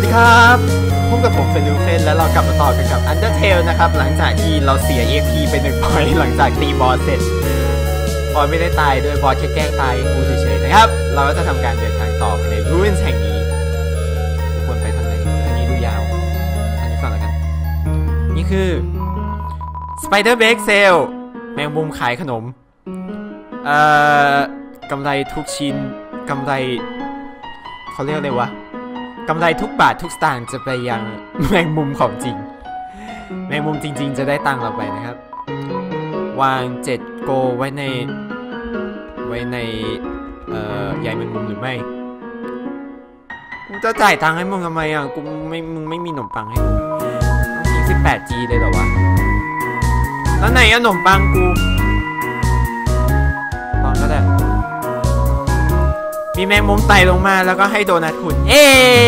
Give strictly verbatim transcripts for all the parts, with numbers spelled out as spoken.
ดีครับพบกับผมเฟนดูเฟนแล้วเรากลับมาต่อกันกับ Undertale นะครับหลังจากที่เราเสีย อี เอ็ก พี ไปหนึ่งพอยต์หลังจากตีบอสเสร็จบอสไม่ได้ตายด้วยบอสแค่แกล้งตายกูเฉยๆนะครับเราก็จะทำการเดินทางต่อไปในรูอินแห่งนี้ทุกคนไปทางไหนทางนี้ดูยาวทางนี้ก่อนแล้วกันนี่คือ Spider Bake Sale แมงมุมขายขนมเอ่อกำไรทุกชิ้นกำไรเขาเรียกอะไรวะกำไรทุกบาททุกสตางค์จะไปยังแมงมุมของจริงแมงมุมจริงๆจะได้ตังค์เราไปนะครับวางเจ็ดโกไว้ในไว้ในเอ่อใยแมงมุมหรือไม่กูจะจ่ายตังค์ให้มึงทำไมอ่ะกูไม่มึงไม่มีขนมปังให้กูต้องทิ้ง สิบแปดจี เลยเหรอวะแล้วไหนขนมปังกูตอนก็ได้มีแมงมุมไต่ลงมาแล้วก็ให้โดนัทคุณเอ๊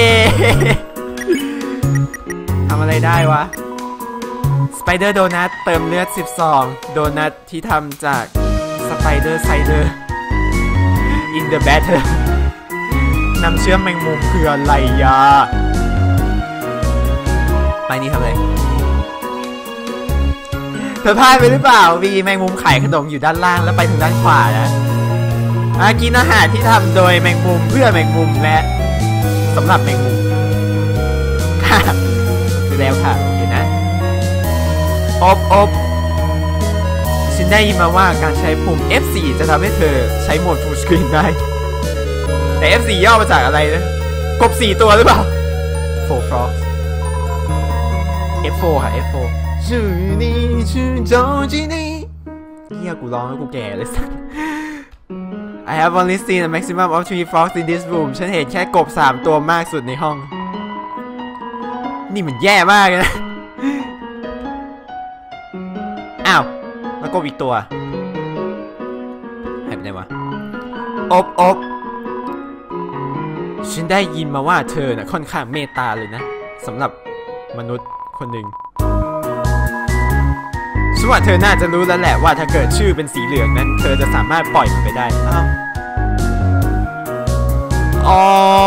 ทำอะไรได้วะสไปเดอร์โดนัทเติมเลือดสิบสองโดนัทที่ทำจากสไปเดอร์ไซเดอร์ in the batter นำเชื่อมแมงมุมคืออะไรยาไปนี่ทำอะไรเธอพลาดไปหรือเปล่ามีแมงมุมขายขนมอยู่ด้านล่างแล้วไปถึงด้านขวานะกินอาหารที่ทำโดยแมงมุมเพื่อแมงมุมและสำหรับแมงมุมค่ะดูแล้วค่ะโอเคนะอบอบฉันได้ยินมาว่าการใช้ปุ่ม เอฟ โฟร์ จะทำให้เธอใช้โหมด Full Screen ได้แต่ เอฟ โฟร์ ย่อมาจากอะไรนะกบสี่ตัวหรือเปล่า โฟร์ Frogs เอฟ โฟร์ ค่ะ เอฟ โฟร์ ชื่อนี้ชื่อโจจีนี่เฮียกูร้องแล้วกูแก่เลยสัสI have only seen a maximum of three frogs in this room ฉันเห็นแค่กบสามตัวมากสุดในห้องนี่มันแย่มากเลยนะอ้าวแล้วกบอีกตัวหายไปไหนวะอบอบฉันได้ยินมาว่าเธอน่ะค่อนข้างเมตตาเลยนะสำหรับมนุษย์คนหนึ่งฉันว่าเธอน่าจะรู้แล้วแหละว่าถ้าเกิดชื่อเป็นสีเหลืองนั้นเธอจะสามารถปล่อยมันไปได้อ้าวอ๋อ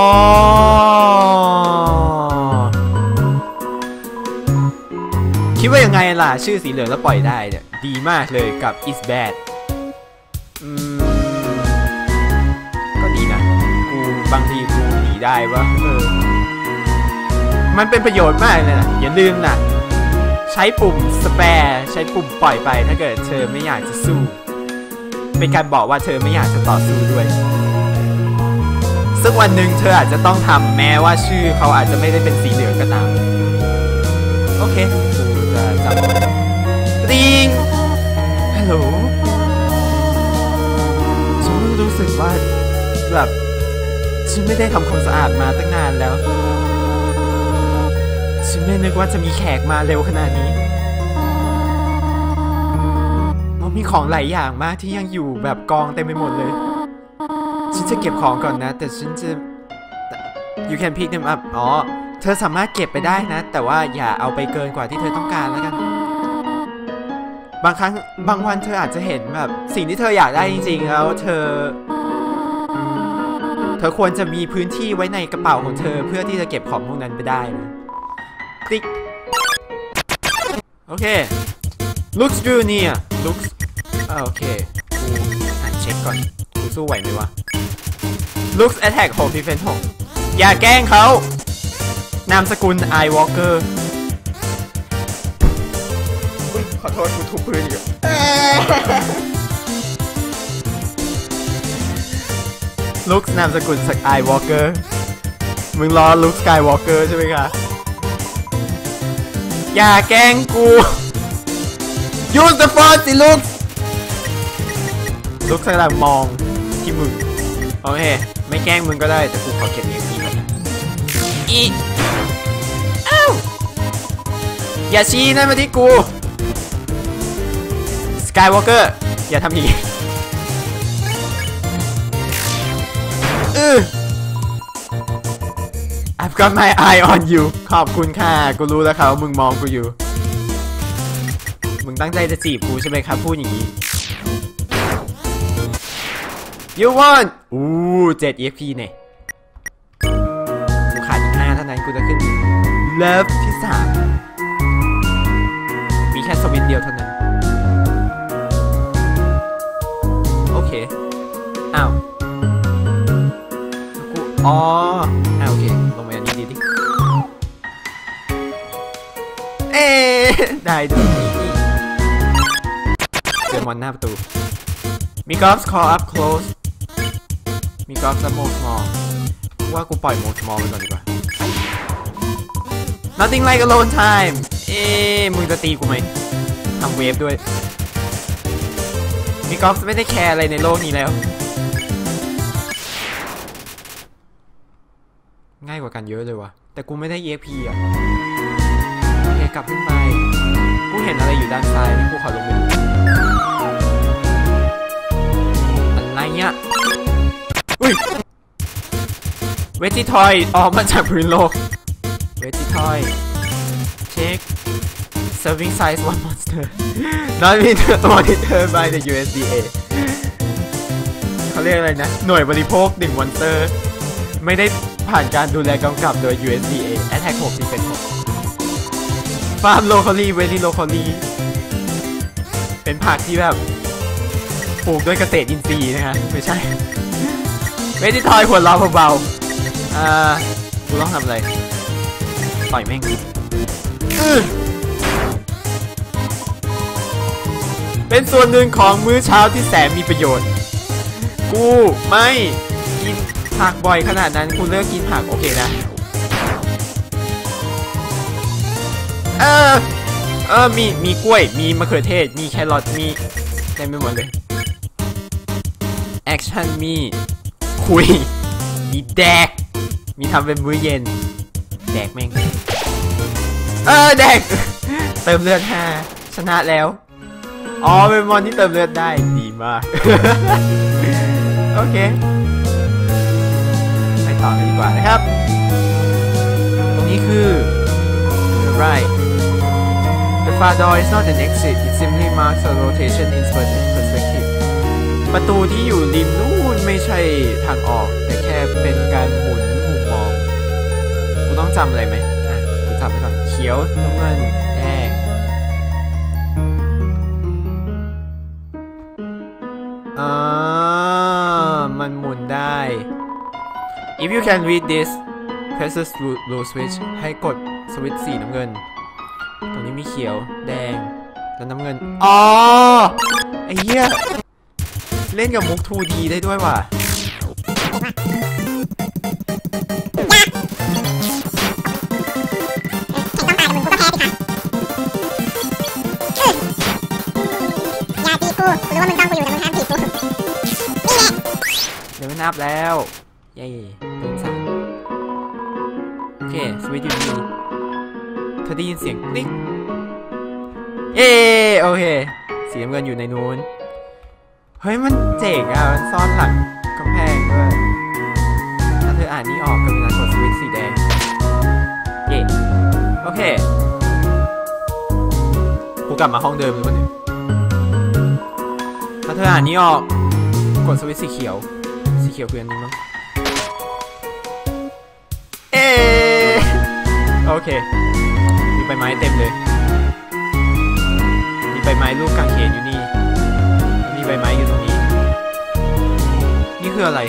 คิดว่ายังไงล่ะชื่อสีเหลืองแล้วปล่อยได้เนี่ยดีมากเลยกับ is bad อืมก็ดีนะกูบางทีกูหนีได้วะเออมันเป็นประโยชน์มากเลยนะอย่าลืมนะใช้ปุ่มสแปร์ใช้ปุ่มปล่อยไปถ้าเกิดเธอไม่อยากจะสู้เป็นการบอกว่าเธอไม่อยากจะต่อสู้ด้วยซึ่งวันหนึ่งเธออาจจะต้องทำแม้ว่าชื่อเขาอาจจะไม่ได้เป็นสีเหลืองก็ตามโอเคกูจะจำติงฮัลโหลฉันรู้สึกว่าแบบฉันไม่ได้ทำความสะอาดมาตั้งนานแล้วฉันไม่นึกว่าจะมีแขกมาเร็วขนาดนี้มันมีของหลายอย่างมากที่ยังอยู่แบบกองเต็มไปหมดเลยฉันจะเก็บของก่อนนะแต่ฉันจะ you can pick them up อ๋อเธอสามารถเก็บไปได้นะแต่ว่าอย่าเอาไปเกินกว่าที่เธอต้องการแล้วกันบางครั้งบางวันเธออาจจะเห็นแบบสิ่งที่เธออยากได้จริงๆแล้วเธอเธอควรจะมีพื้นที่ไว้ในกระเป๋าของเธอเพื่อที่จะเก็บของพวกนั้นไปได้นะติ๊กโอเค looks good เนี่ย looks โอเคกูอ่านเช็คก่อนกูสู้ไหวไหมวะ looks attack หก defense หกอย่าแกล้งเขานามสกุล I Walker อุ๊ยขอโทษกูทุบพื้นอยู่ looks นามสกุล I Walker มึงรอ looks Sky Walker ใช่ไหมคะอย่าแกล้งกู use the force สิ looks looks กำลังมองที่มึงโอเคไม่แกล้งมึงก็ได้แต่กูขอเก็บเองทีก่อนอีอ้าวอย่าชี้นั่นมาที่กู Skywalker อย่าทำอย่างนี้เออ I've got my eye on you ขอบคุณค่ะกูรู้แล้วครับว่ามึงมองกูอยู่มึงตั้งใจจะจีบกูใช่ไหมครับพูดอย่างนี้ You want อู้เจ็ด อี เอ็ก พี เนี่ยกูขาดอีกห้าถ้าานั้นกูจะขึ้นเลิฟที่สามมีแค่สวิตช์เดียวเท่านั้นโอเคอ้าวกูอ๋ออ่าโอเคลงมาอันนี้ดีดิเอ๊ได้ด้วยเจอมอนหน้าประตูมีกอล์ฟ call up close มีกอล์ฟและโมสมอลว่ากูปล่อยโมสมอลไปก่อนดีกว่า nothing like alone time เอ๊มึงจะตีกูไหมทำเวฟด้วยมีกอล์ฟไม่ได้แคร์อะไรในโลกนี้แล้วง่ายกว่ากันเยอะเลยวะแต่กูไม่ได้ อี เอ็ก พี อ่ะโอเคกลับขึ้นไปกูเห็นอะไรอยู่ด้านซ้ายนี่กูขอลงไปดูอะไรเนี่ยอุ้ยเวจิทอยออกมาจากพื้นโลกเวจิทอยเช็ค serving size one monster not monitored by the ยู เอส ดี เอ เขาเรียกอะไรนะหน่วยบริโภคหนึ่งมอนสเตอร์ไม่ได้ผ่านการดูแลกำกับโดย ยู เอส ดี เอ Attack หก Defense หก Farm locally very locally เป็นผักที่แบบปลูกด้วยเกษตรอินทรีย์นะฮะไม่ใช่เวทีทอยหัวเราเบาๆอ่ากูต้องทำอะไรต่อยแม่งเป็นส่วนหนึ่งของมื้อเช้าที่แสนมีประโยชน์กูไม่กินผักบ่อยขนาดนั้นกูเลิกกินผักโอเคนะเออเออมีมีกล้วยมีมะเขือเทศมีแครอทมีเต็มไปหมดเลยแอคชั่นมีคุยมีแดกมีทำเป็นมื้อเย็นแดกแม่งเออแดกเติมเลือดห้าชนะแล้วอ๋อเป็นมอนที่เติมเลือดได้ดีมากโอเคไปต่อกันดีกว่านะครับตรงนี้คือ right the far door is not an exit it simply marks a rotation in perspective ประตูที่อยู่ริมนู่นไม่ใช่ทางออกแต่แค่เป็นการหมุนมุมมองกูต้องจำอะไรไหมอ่ะกูจำไปก่อนเขียวน้ำเงินแดงอ่ามันหมุนได้ if you can read this press the blue switch ให้กดสวิตช์สีน้ำเงินตรงนี้มีเขียวแดงแล้วน้ำเงินอ๋อไอ้เหี้ยเล่นกับมุก ทู ดี ได้ด้วยว่ะหรือว่ามึงต้องกูอยู่แต่มึงห้ามผิดกูนี่แหละเดี๋ยวไม่นับแล้วเย้ตื่นสามโอเคสวิตช์อยู่นี่เธอได้ยินเสียงติ๊กเย้โอเคสีน้ำเงินอยู่ในนู้นเฮ้ยมันเจ๋งอ่ะมันซ่อนหลังกำแพงด้วยถ้าเธออ่านนี้ออกก็เป็นการกดสวิตช์สีแดงเย้โอเคกูกลับมาห้องเดิมหรือเปล่าเนี่ยถ้าเธออ่านนี้ออกกดสวิตช์สีเขียวสีเขียวคืออันนี้มั้งเอโอเคมีใบไม้เต็มเลยมีใบไม้รูปกางเขนอยู่นี่มีใบไม้อยู่ตรงนี้นี่คืออะไร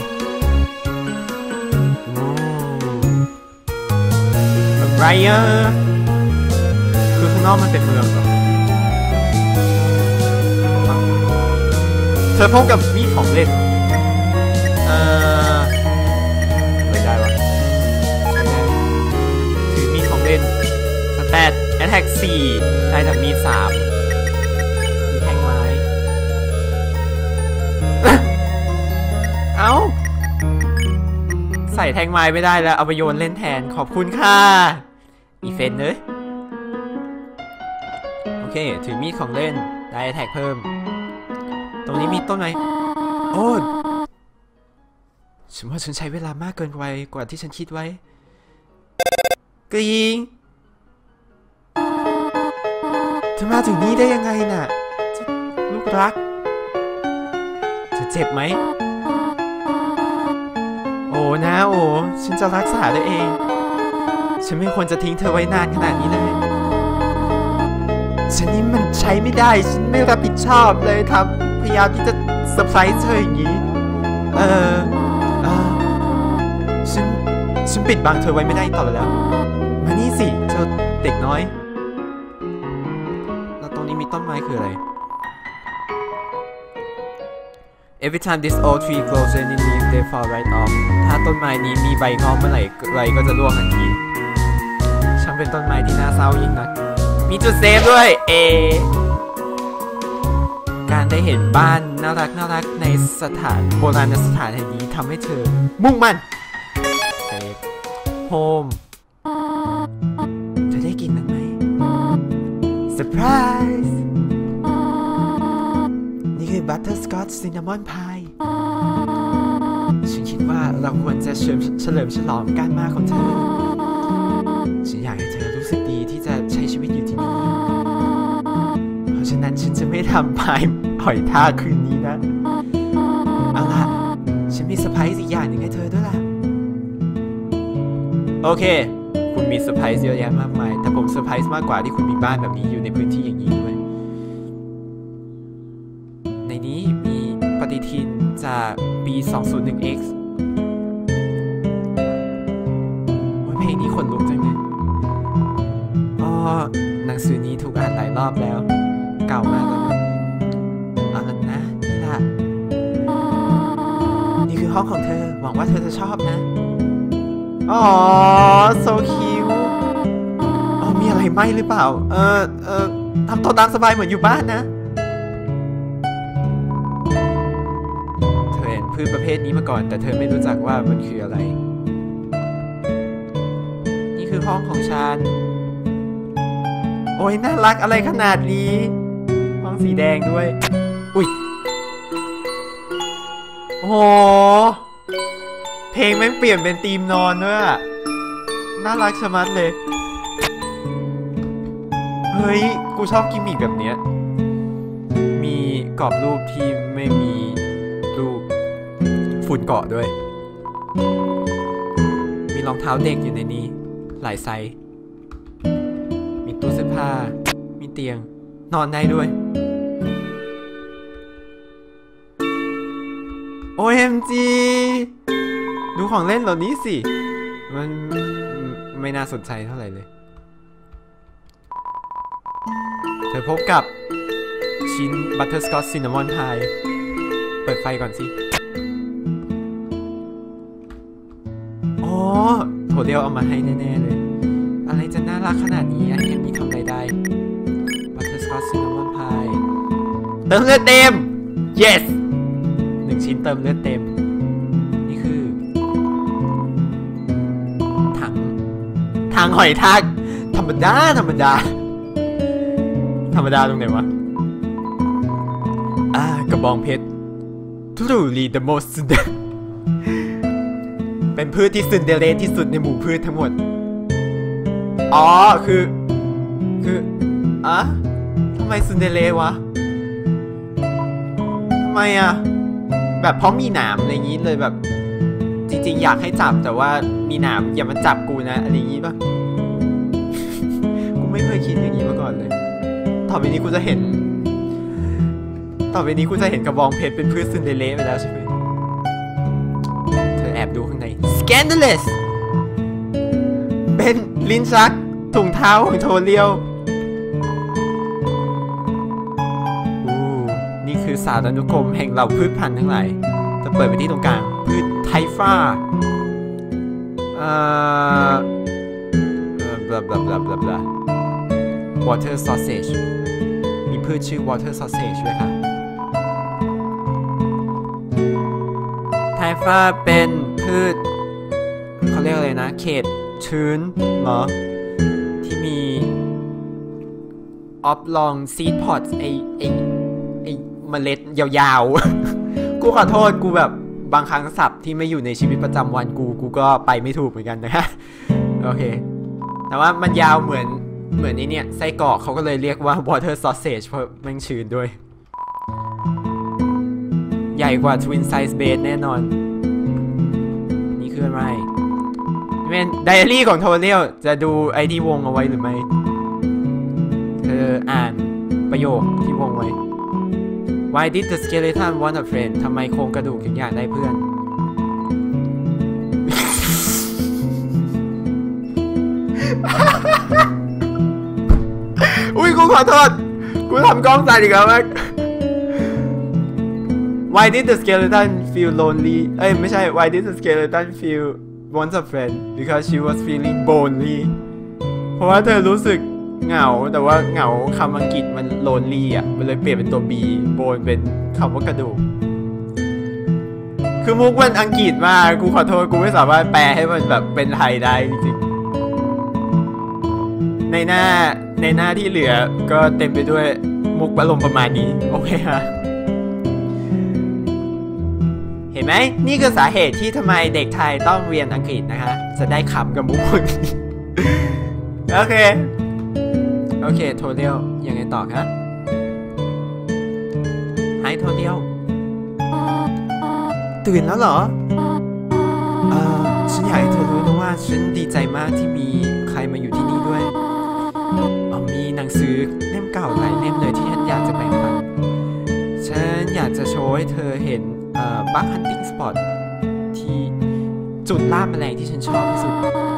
อะไรอ่ะคือข้างนอกมันเป็นเมืองเหรอเธอพบกับมีดของเล่นเอ่อไม่ได้วะถือมีดของเล่นสแตทแอทแทกสี่ได้จากมีดสามมีแท่งไม้ เอ้าใส่แท่งไม้ไม่ได้แล้วเอาไปโยนเล่นแทนขอบคุณค่ะอีเฟนเนอะโอเคถือมีดของเล่นได้แท็กเพิ่มตรงนี้มีต้นไม้โอ้ฉันว่าฉันใช้เวลามากเกินไปกว่าที่ฉันคิดไว้กรีงเธอมาถึงนี่ได้ยังไงน่ะลูกรักเธอเจ็บไหมโอ้นะโอ้ฉันจะรักษาเลยเองฉันไม่ควรจะทิ้งเธอไว้นานขนาดนี้เลยฉันนี่มันใช้ไม่ได้ฉันไม่รับผิดชอบเลยทำพยายามที่จะเซอร์ไพรส์เธออย่างนี้เออเออฉันฉันปิดบังเธอไว้ไม่ได้ต่อไปแล้วมานี่สิเจ้าเด็กน้อยแล้วตรงนี้มีต้นไม้คืออะไร Every time this old tree grows any leaf they fall right off ถ้าต้นไม้นี้มีใบงอกเมื่อไหร่ใบก็จะร่วงทันทีฉันเป็นต้นไม้ที่น่าเศร้ายิ่งนักมีจุดเซฟด้วยเอการได้เห็นบ้านน่ารักน่ารักในสถานโบราณสถานแห่งนี้ทำให้เธอมุ่งมั่นเซฟโฮมจะได้กินมันไหมเซอร์ไพรส์นี่คือบัตเตอร์สกอตซินนามอนพายฉันคิดว่าเราควรจะเฉลิมฉลองการมาของเธอฉันอยากให้เธอรู้สึกดีที่จะใช้ชีวิตอยู่ที่นี่เพราะฉะนั้นฉันจะไม่ทำพายหอยทากคืนนี้นะเอาล่ะฉันมีเซอร์ไพรส์อีกอย่างหนึ่งให้เธอด้วยล่ะโอเคคุณมีเซอร์ไพรส์เยอะแยะมากมายแต่ผมเซอร์ไพรส์มากกว่าที่คุณมีบ้านแบบนี้อยู่ในพื้นที่อย่างนี้ด้วยในนี้มีปฏิทินจากปี สองพันหนึ่ง เอ็กซ์ เพลงนี้ขนลุกจังเลยอ๋อหนังสือนี้ถูกอ่านหลายรอบแล้วเก่ามากแล้วนะเอาละนะนี่ล่ะนี่คือห้องของเธอหวังว่าเธอจะชอบนะอ๋อ so cute อ๋อมีอะไรไหมหรือเปล่าเออเออทำตัวตามสบายเหมือนอยู่บ้านนะเธอเห็นพืชประเภทนี้มาก่อนแต่เธอไม่รู้จักว่ามันคืออะไรนี่คือห้องของฉันโอ้ยน่ารักอะไรขนาดนี้ห้องสีแดงด้วยอุ้ยโอ้โหเพลงแม่งเปลี่ยนเป็นธีมนอนด้วยอะน่ารักชะมัดเลยเฮ้ยกูชอบกิมมิคแบบเนี้ยมีกรอบรูปที่ไม่มีรูปฝุ่นเกาะด้วยมีรองเท้าเด็กอยู่ในนี้หลายไซส์มีตู้เสื้อผ้ามีเตียงนอนได้ด้วย โอ เอ็ม จี ดูของเล่นเหล่านี้สิมันไม่น่าสนใจเท่าไหร่เลยเธอพบกับชิ้น Butterscotch Cinnamon Pie เปิดไฟก่อนสิอ๋อโถเดียวเอามาให้แน่ๆเลยอะไรจะน่ารักขนาดนี้อันนี้ทำอะไรได้ Butterscotch Cinnamon Pie เติมเลือดเต็ม yes หนึ่งชิ้นเติมเลือดเต็มนี่คือถังถังหอยทากธรรมดาธรรมดาธรรมดาตรงไหนวะอ่ากระบองเพชร truly the most เป็นพืชที่ซินเดอเรลที่สุดในหมู่พืชทั้งหมดอ๋อคือคืออ่ะทำไมซินเดอเรลวะทำไมอ่ะแบบเพราะมีหนามอะไรอย่างนี้เลยแบบจริงๆอยากให้จับแต่ว่ามีหนามอย่ามาจับกูนะอะไรอย่างนี้ป่ะ กูไม่เคยคิดอย่างนี้มาก่อนเลยต่อไปนี้กูจะเห็นต่อไปนี้กูจะเห็นกระบองเพชรเป็นพืชซินเดอเรลไปแล้วใช่ไหมเธอแอบดูข้างใน scandalous เป็นลิ้นชักถุงเท้าของโทเรียวนี่คือสารานุกรมแห่งเหล่าพืชพันธุ์ทั้งหลายจะเปิดไปที่ตรงกลางพืชไทฟ้าเอ่อบลาบลาบลาบลาบลา water sausage มีพืชชื่อ water sausage ด้วยค่ะไทฟ้าเป็นพืชเขาเรียกอะไรนะเขตชื้นเหรอที่มีออฟลองซีดพอตไอไอไอเมล็ดยาวๆ กูขอโทษกูแบบบางครั้งศัพท์ที่ไม่อยู่ในชีวิตประจำวันกูกูก็ไปไม่ถูกเหมือนกันนะฮะโอเคแต่ว่ามันยาวเหมือนเหมือนนี้เนี่ยไส้กรอกเขาก็เลยเรียกว่า water sausage เพราะมันชื้นด้วยใหญ่กว่า twin size bed แน่นอนนี่คืออะไรแมเป็นไดอารี่ของโทเรียลจะดูไอที่วงเอาไว้หรือไม่เธออ่านประโยคที่วงไว้ Why did the skeleton want a friend ทำไมโครงกระดูกถึงอยากได้เพื่อน อุ้ยกูขอโทษกูทำกล้องสั่นอีกแล้วมั้ง Why did the skeleton feel lonely เอ้ยไม่ใช่ Why did the skeleton feel wants a friend because she was feeling lonely เพราะว่าเธอรู้สึกเหงาแต่ว่าเหงาคำอังกฤษมัน lonely อ่ะมันเลยเปลี่ยนเป็นตัว b bone เป็นคำว่ากระดูกคือมุกมันอังกฤษมากกูขอโทษกูไม่สามารถแปลให้มันแบบเป็นไทยได้จริงๆในหน้าในหน้าที่เหลือก็เต็มไปด้วยมุกอารมณ์ประมาณนี้โอเคฮะเห็นไหมนี่คือสาเหตุที่ทำไมเด็กไทยต้องเรียนอังกฤษนะคะจะได้ขำกับมุกพวกนี้ โอเคโอเคโทเรียลยังไงต่อครับไฮโทเรียลตื่นแล้วเหรอเออฉันอยากให้เธอรู้นะว่าฉันดีใจมากที่มีใครมาอยู่ที่นี่ด้วยเอามีหนังสือเล่มเก่าหลายเล่มเลยที่ฉันอยากจะแบ่งปันฉันอยากจะโชว์ให้เธอเห็นเอ่อบัคฮันติ้งสปอตที่จุดล่าแมลงที่ฉันชอบที่สุด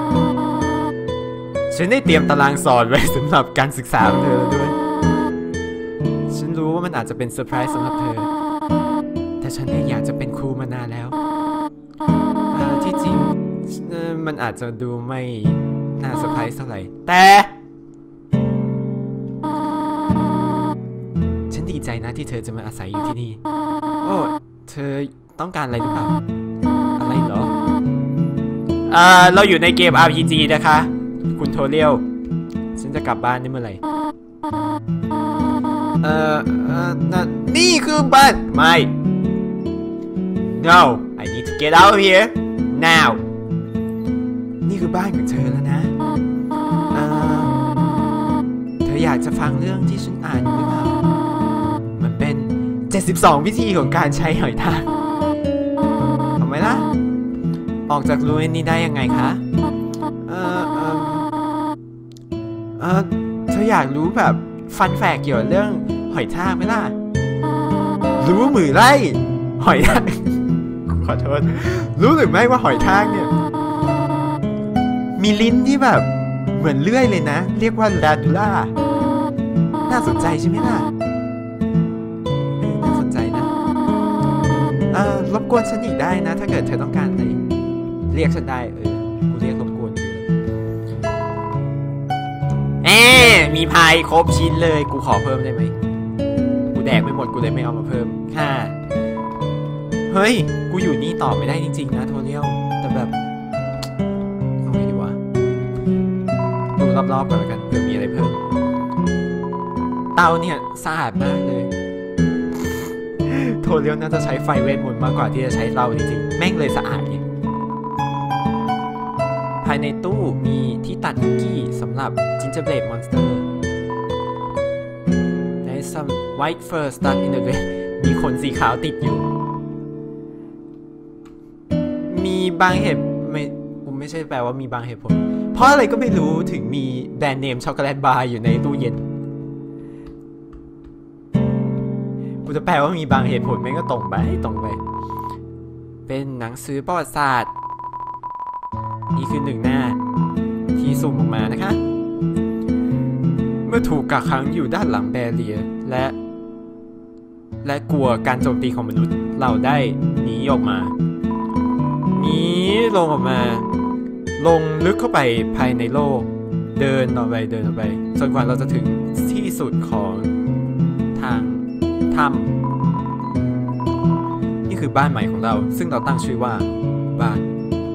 ฉันได้เตรียมตารางสอนไว้สำหรับการศึกษาของเธอด้วยฉันรู้ว่ามันอาจจะเป็นเซอร์ไพรส์สำหรับเธอแต่ฉันเองอยากจะเป็นครูมานานแล้วที่จริงมันอาจจะดูไม่น่าเซอร์ไพรส์เท่าไหร่แต่ฉันดีใจนะที่เธอจะมาอาศัยอยู่ที่นี่โอ้เธอต้องการอะไรหรือเปล่าอะไรเหรอเอ่อเราอยู่ในเกม อาร์ พี จี นะคะคุณโทเรียลฉันจะกลับบ้านได้เมื่อไหร่เอ่อเอ่อนี่คือบ้านไม่ no I need to get out of here now นี่คือบ้านของเธอแล้วนะเอ่อเธออยากจะฟังเรื่องที่ฉันอ่านอยู่หรือเปล่ามันเป็นเจ็ดสิบสองวิธีของการใช้หอยทากทำไมล่ะออกจากรูนี้ได้ยังไงคะเอ่อเอ่อเอ่อเธออยากรู้แบบฟันแฟกเกี่ยวกับเรื่องหอยทากไหมล่ะรู้มือไล่หอยทากขอโทษรู้หรือไม่ว่าหอยทากเนี่ยมีลิ้นที่แบบเหมือนเลื่อยเลยนะเรียกว่าลาดูล่าน่าสนใจใช่ไหมล่ะน่าสนใจนะเอ่อรบกวนฉันอีกได้นะถ้าเกิดเธอต้องการอะไรเรียกฉันได้เออกูเรียกรบกวนอยู่เอ๊มีพายครบชิ้นเลยกูขอเพิ่มได้ไหมกูแดกไม่หมดกูเลยไม่เอามาเพิ่มค่ะเฮ้ยกูอยู่นี่ต่อไม่ได้จริงๆนะโทเรียลแต่แบบเอาไงดีวะดูรอบๆก่อนแล้วกันเผื่อมีอะไรเพิ่มเตาเนี่ยสะอาดมากเลยโทเรียลน่าจะใช้ไฟเวทมนต์มากกว่าที่จะใช้เตาจริงๆแม่งเลยสะอาดไงภายในตู้มีที่ตัดคุกกี้สำหรับ Gingerbread Monster และ some white fur stuck in the way มีขนสีขาวติดอยู่มีบางเหตุไม่ผมไม่ใช่แปลว่ามีบางเหตุผลเพราะอะไรก็ไม่รู้ถึงมีแบรนด์เนมช็อกโกแลตบาร์อยู่ในตู้เย็นกูจะแปลว่ามีบางเหตุผลแม่งก็ตรงไปตรงไปเป็นหนังสือประวัติศาสตร์นี่คือหนึ่งหน้าที่สุ่มออกมานะคะเมื่อถูกกักขังอยู่ด้านหลังแบเรียและและกลัวการโจมตีของมนุษย์เราได้หนีออกมาหนีลงออกมาลงลึกเข้าไปภายในโลกเดินต่อไปเดินต่อไปจนกว่าเราจะถึงที่สุดของทางถ้ำนี่คือบ้านใหม่ของเราซึ่งเราตั้งชื่อว่าบ้าน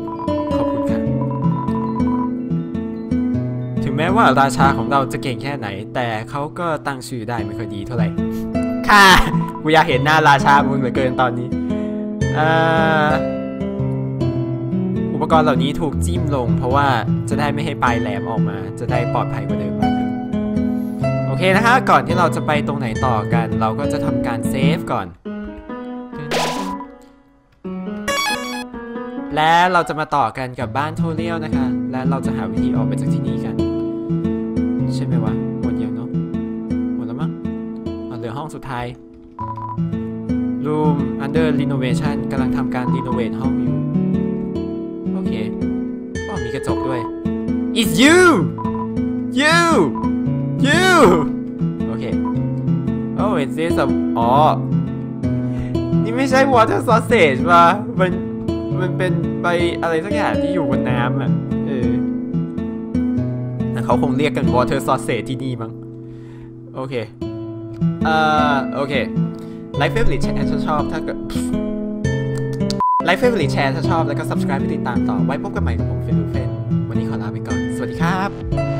แม้ว่าราชาของเราจะเก่งแค่ไหนแต่เขาก็ตั้งชื่อได้ไม่ค่อยดีเท่าไหร่ค่ะกูอยากเห็นหน้าราชามึงเหลือเกินตอนนี้อุปกรณ์เหล่านี้ถูกจิ้มลงเพราะว่าจะได้ไม่ให้ปลายแหลมออกมาจะได้ปลอดภัยกว่าเดิมมากขึ้นโอเคนะคะก่อนที่เราจะไปตรงไหนต่อกันเราก็จะทำการเซฟก่อนและเราจะมาต่อกันกับบ้านโทเรียลนะคะและเราจะหาวิธีออกไปจากที่นี่กันใช่ไหมวะหมดยังเนาะหมดแล้วมั้งเหลือห้องสุดท้าย Room under renovation กำลังทำการ renovate ห้องอยู่โอเคก็มีกระจกด้วย It's you you you โอเค Oh is this a อ๋อนี่ไม่ใช่ water sausage ป่ะมันมันเป็นใบอะไรสักอย่างที่อยู่บนน้ำอ่ะเออเขาคงเรียกกัน water sausage ที่นี่มั้งโอเคเอ่อโอเคไลค์เฟเวอร์ลิตแชร์ถ้าชอบถ้าเกิดไลค์เฟเวอร์ลิตแชร์ถ้าชอบแล้วก็ subscribe ไปติดตามต่อไว้พบกันใหม่กับผมเฟนดูเฟนวันนี้ขอลาไปก่อนสวัสดีครับ